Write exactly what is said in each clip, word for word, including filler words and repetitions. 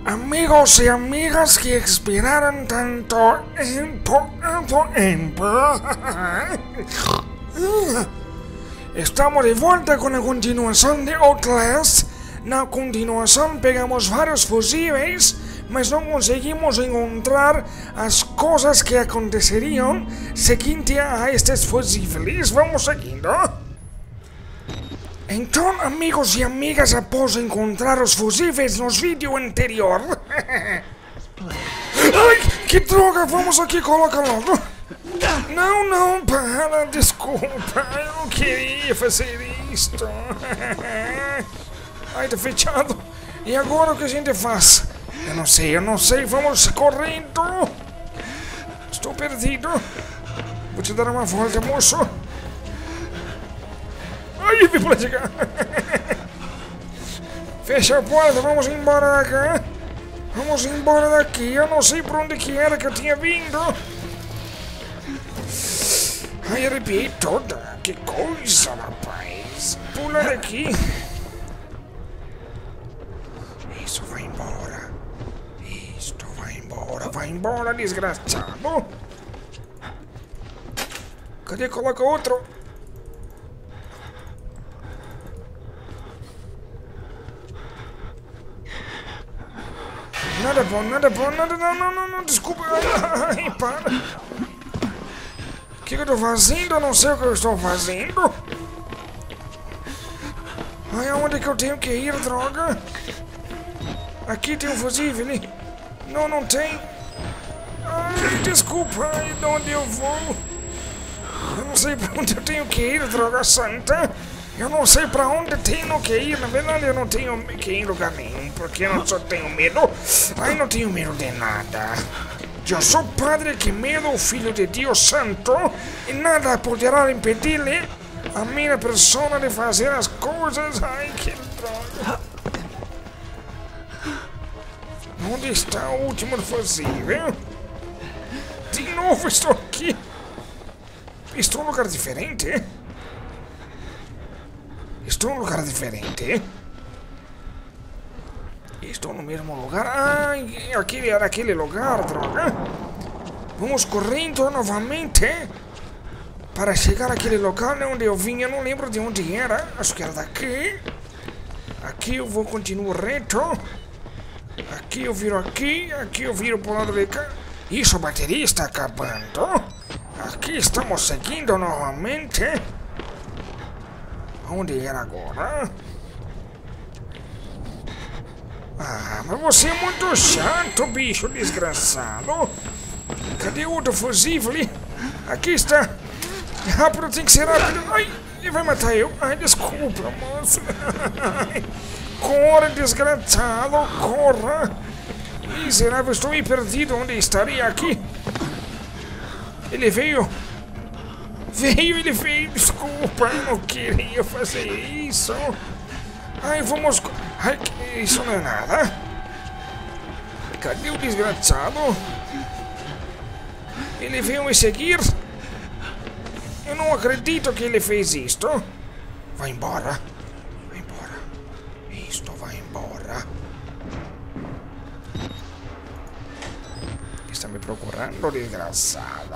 Amigos y amigas que esperaron tanto tiempo, tanto tiempo. Estamos de vuelta con la continuação de Outlast. Na continuação pegamos vários fusíveis, mas não conseguimos encontrar as coisas que aconteceriam seguinte a estes fusíveis. Vamos seguindo. Então, amigos e amigas, após encontrar os fusíveis nos vídeos anterior... Ai, que droga! Vamos aqui, coloca logo. Não, não, para, desculpa. Eu não queria fazer isto. Ai, tá fechado. E agora o que a gente faz? Eu não sei, eu não sei. Vamos correndo. Estou perdido. Vou te dar uma volta, moço. Ai, vi pra chegar. Fecha a porta, vamos embora daqui. Vamos embora daqui. Eu não sei por onde que era que eu tinha vindo. Ai, arrepiei toda. Que coisa, rapaz. Pula daqui. Isso, vai embora. Isto, vai embora. Vai embora, desgraçado. Cadê? Coloca outro. Nada bom, nada bom, nada, não, não, não, não, desculpa, ai, para. O que eu estou fazendo? Eu não sei o que eu estou fazendo. Ai, aonde é que eu tenho que ir, droga? Aqui tem um fusível. Não, não tem. Ai, desculpa, ai, de onde eu vou? Eu não sei para onde eu tenho que ir, droga santa. Eu não sei pra onde tenho que ir. Na verdade, eu não tenho que ir em lugar nenhum, porque eu não só tenho medo. Ai, não tenho medo de nada. Eu sou Padre que medo, filho de Deus Santo, e nada poderá impedir-lhe a minha persona de fazer as coisas. Ai, que droga. Onde está o último fusível? De novo estou aqui. Estou em um lugar diferente. Estou em um lugar diferente. Estou no mesmo lugar. Ai, aquele era aquele lugar, droga. Vamos correndo novamente para chegar àquele local onde eu vim. Eu não lembro de onde era. Acho que era daqui. Aqui eu vou continuar reto. Aqui eu viro aqui. Aqui eu viro para o lado de cá. Isso, a bateria está acabando. Aqui estamos seguindo novamente. Onde era agora? Ah, mas você é muito chato, bicho desgraçado. Cadê o outro fusível? Aqui está. Rápido, tem que ser rápido. Ai, ele vai matar eu. Ai, desculpa, moça. Corra, desgraçado, corra. Miserável, estou meio perdido. Onde estaria aqui? Ele veio. Veio, ele veio, desculpa, eu não queria fazer isso. Ai, vamos... Ai, isso não é nada. Cadê o desgraçado? Ele veio me seguir? Eu não acredito que ele fez isto. Vai embora. Vai embora. Isto, vai embora. Está me procurando, desgraçado.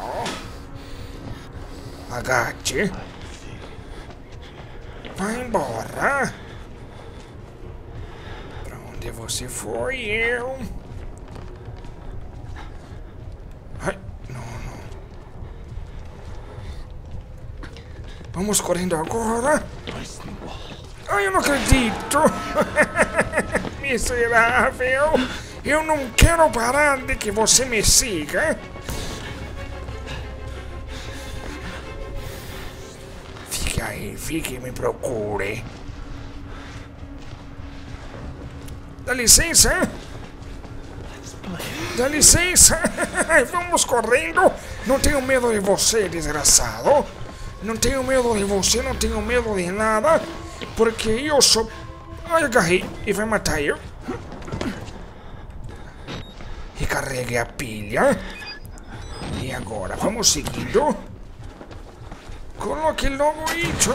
Agache. Vai embora. Pra onde você foi, eu? Ai, não, não. Vamos correndo agora. Ai, eu não acredito. Miserável. Eu não quero parar de que você me siga. Aí, fique e me procure. Dá licença. Dá licença. Vamos correndo. Não tenho medo de você, desgraçado. Não tenho medo de você, não tenho medo de nada. Porque eu sou... Ai, agarrei. E vai matar eu. Recarregue a pilha. E agora, vamos seguindo. Coloque logo isso.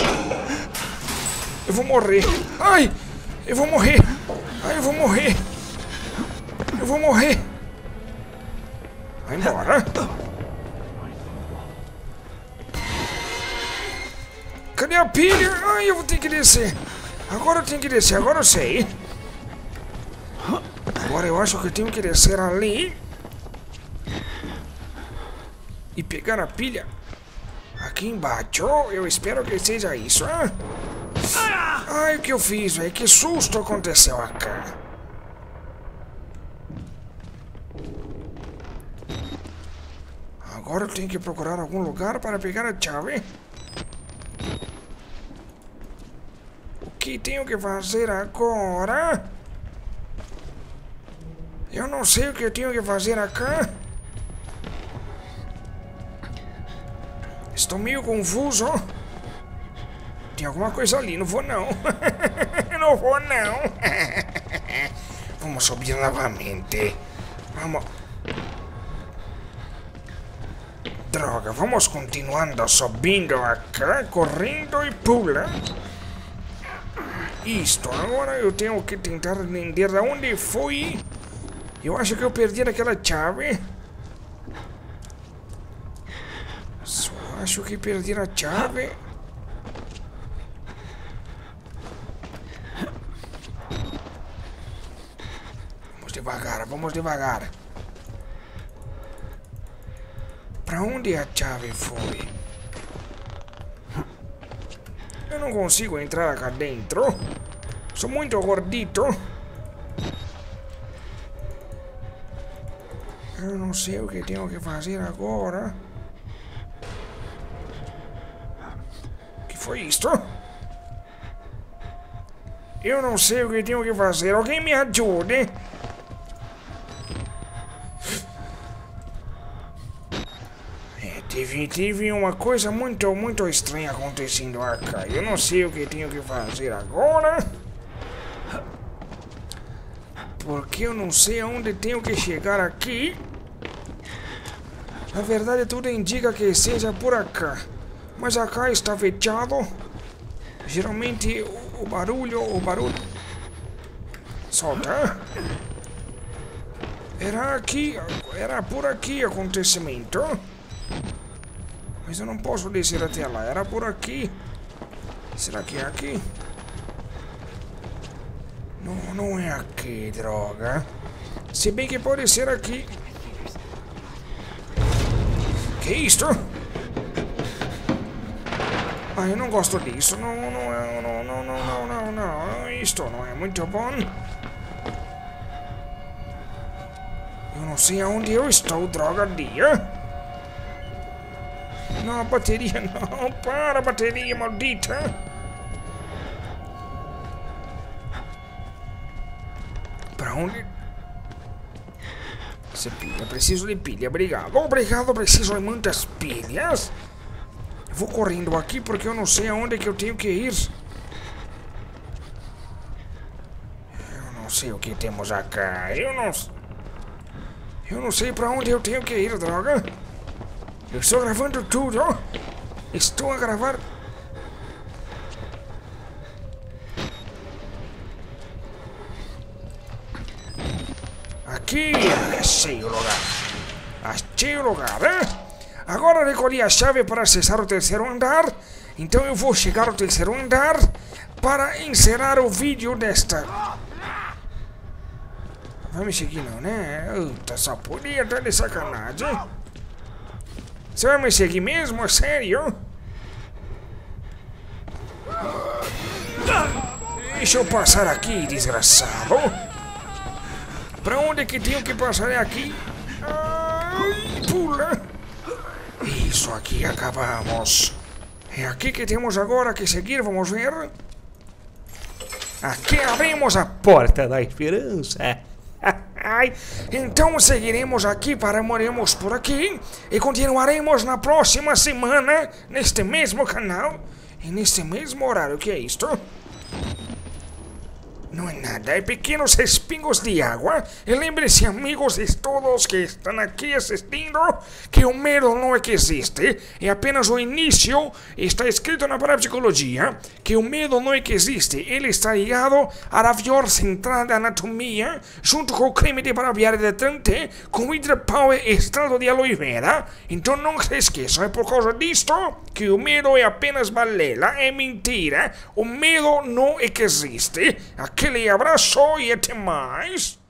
Eu vou morrer. Ai, eu vou morrer. Ai, eu vou morrer. Eu vou morrer. Vai embora. Cadê a pilha? Ai, eu vou ter que descer. Agora eu tenho que descer, agora eu sei. Agora eu acho que eu tenho que descer ali. E pegar a pilha aqui embaixo. Eu espero que seja isso, hein? Ai, o que eu fiz, velho? Que susto aconteceu aqui. Agora eu tenho que procurar algum lugar para pegar a chave. O que tenho que fazer agora? Eu não sei o que eu tenho que fazer aqui. Estou meio confuso. Tem alguma coisa ali, não vou não. Não vou não. Vamos subir novamente. Vamos. Droga, vamos continuando subindo aqui, correndo e pula. Isto, agora eu tenho que tentar entender de onde foi. Eu acho que eu perdi aquela chave. Só acho que perdi a chave. Vamos devagar, vamos devagar. Pra onde a chave foi? Eu não consigo entrar aqui dentro. Sou muito gordito. Eu não sei o que tenho que fazer agora. O que foi isto? Eu não sei o que tenho que fazer. Alguém me ajude. É, tive, tive uma coisa muito, muito estranha acontecendo aqui. Eu não sei o que tenho que fazer agora. Porque eu não sei aonde tenho que chegar aqui. Na verdade, tudo indica que seja por acá. Mas acá está fechado. Geralmente o, o barulho, o barulho... Solta. Era aqui, era por aqui o acontecimento. Mas eu não posso descer até lá, era por aqui. Será que é aqui? Não, não é aqui, droga. Se bem que pode ser aqui. Que isto? Ah, eu não gosto disso. Não, não, não, não, não, não, não, não. Isto não é muito bom. Eu não sei aonde eu estou, droga dia. Não, a bateria não. Para, a bateria maldita. Pra onde? Essa pilha, preciso de pilha, obrigado. Obrigado, preciso de muitas pilhas. Eu vou correndo aqui porque eu não sei aonde que eu tenho que ir. Eu não sei o que temos aqui. Eu não... Eu não sei pra onde eu tenho que ir, droga. Eu estou gravando tudo. Estou a gravar... Aqui, achei o lugar. Achei o lugar, hein? Agora recolhi a chave para acessar o terceiro andar. Então eu vou chegar ao terceiro andar para encerrar o vídeo desta. Vai me seguir não, né? Eita, só podia estar de sacanagem. Você vai me seguir mesmo? Sério? Deixa eu passar aqui, desgraçado. Pra onde é que tenho que passar? É aqui? Ai, pula. Isso aqui, acabamos. É aqui que temos agora que seguir, vamos ver. Aqui abrimos a porta da esperança. Então seguiremos aqui, pararemos por aqui e continuaremos na próxima semana, neste mesmo canal e neste mesmo horário. O que é isto? Não é nada, é pequenos respingos de água. E lembre-se, amigos de todos que estão aqui assistindo, que o medo não é que existe, é apenas o início. Está escrito na parapsicologia que o medo não é que existe, ele está ligado à ravior central da anatomia, junto com o creme de barbear hidratante, com hidropower e extrato de aloe vera. Então não se esqueçam, é por causa disto que o medo é apenas balela, é mentira. O medo não é que existe. Aquele abraço e até mais.